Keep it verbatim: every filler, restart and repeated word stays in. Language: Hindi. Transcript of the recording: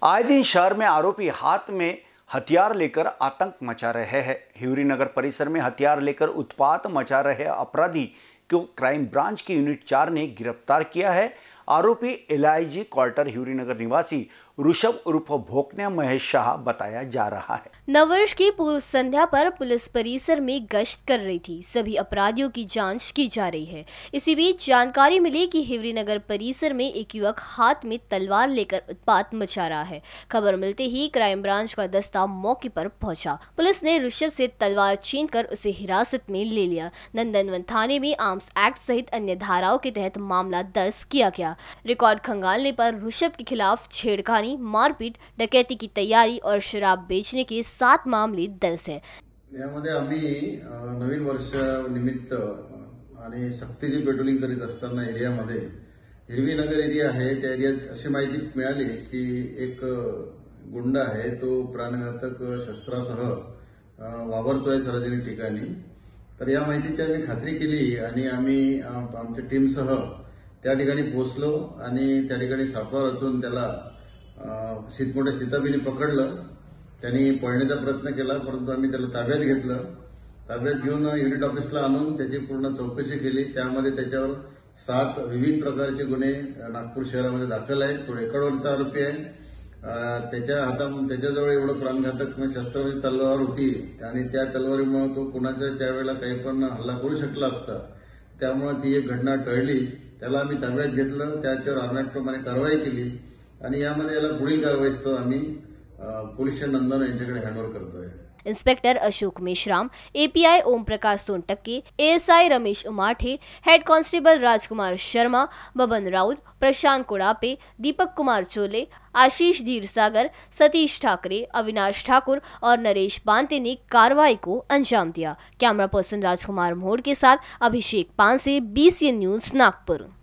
आए दिन शहर में आरोपी हाथ में हथियार लेकर आतंक मचा रहे हैं। हिवरी नगर परिसर में हथियार लेकर उत्पात मचा रहे अपराधी को क्राइम ब्रांच की यूनिट चार ने गिरफ्तार किया है। आरोपी एलआईजी क्वार्टर हिवरी नगर निवासी ऋषभ उर्फ भोकन्या महेश शाह बताया जा रहा है। नववर्ष की पूर्व संध्या पर पुलिस परिसर में गश्त कर रही थी। सभी अपराधियों की जांच की जा रही है। इसी बीच जानकारी मिली कि हिवरी नगर परिसर में एक युवक हाथ में तलवार लेकर उत्पात मचा रहा है। खबर मिलते ही क्राइम ब्रांच का दस्ता मौके पर पहुंचा। पुलिस ने ऋषभ से तलवार छीनकर उसे हिरासत में ले लिया। नंदनवन थाने में आर्म्स एक्ट सहित अन्य धाराओं के तहत मामला दर्ज किया गया। रिकॉर्ड खंगालने पर ऋषभ के खिलाफ छेड़खानी, मारपीट, डकैती की तैयारी और शराब बेचने के सात मामले दर्ज है। यामध्ये आम्ही नवीन वर्ष निमित्त आणि सक्तीची पेट्रोलिंग करीत असताना एरियामध्ये हिरवी नगर एरिया आहे, त्या एरियात अशी माहिती मिळाली की एक गुंड आहे तो प्राणघातक शस्त्रासह वावरतोय सार्वजनिक ठिकाणी। तर या माहितीची आम्ही खात्री केली आणि आम्ही आमच्या टीमसह त्या ठिकाणी पोहोचलो आणि त्या ठिकाणी सापळा रचून त्याला मोठ्या सीताबीने पकडलं। त्यांनी पळण्याचा प्रयत्न केला, परंतु आम्ही त्याला ताब्यात घेतलं। ताब्यात घेऊन युनिट ऑफिसला आणून त्याची पूर्ण चौकशी केली। त्यामध्ये त्याच्यावर सात विविध प्रकारचे गुन्हे नागपूर शहरामध्ये दाखल आहेत। तो रेकॉर्डवरचा आरोपी आहे। त्याच्या हातात त्याच्याजवळ एवढं प्राणघातक शस्त्र म्हणजे तलवार होती आणि त्या तलवारीमुळे तो कुणाच्या त्यावेळेला काही पण हल्ला करू शकला असता। त्यामुळे ती एक घटना टळली। त्याला आम्ही ताब्यात घेतलं, त्याच्यावर आर्नटप्रमाणे कारवाई केली आणि यामध्ये याला पुढील कारवाईस्तव आम्ही पोलीस नंदन यांच्याकडे हँडओव्हर करतोय। Inspector Ashok Meshram, API Om Prakash Sontakke, ASI Ramesh Umathe, head constable Rajkumar Sharma, Baban Raut, Prashant Kodape, Deepak Kumar Chole, Ashish Dhirsagar, Satish Thackeray, Avinash Thakur और नरेश बांते ने कार्रवाई को अंजाम दिया। कैमरा पर्सन राजकुमार मोड़ के साथ अभिषेक पांसे, बीसीएन न्यूज नागपुर।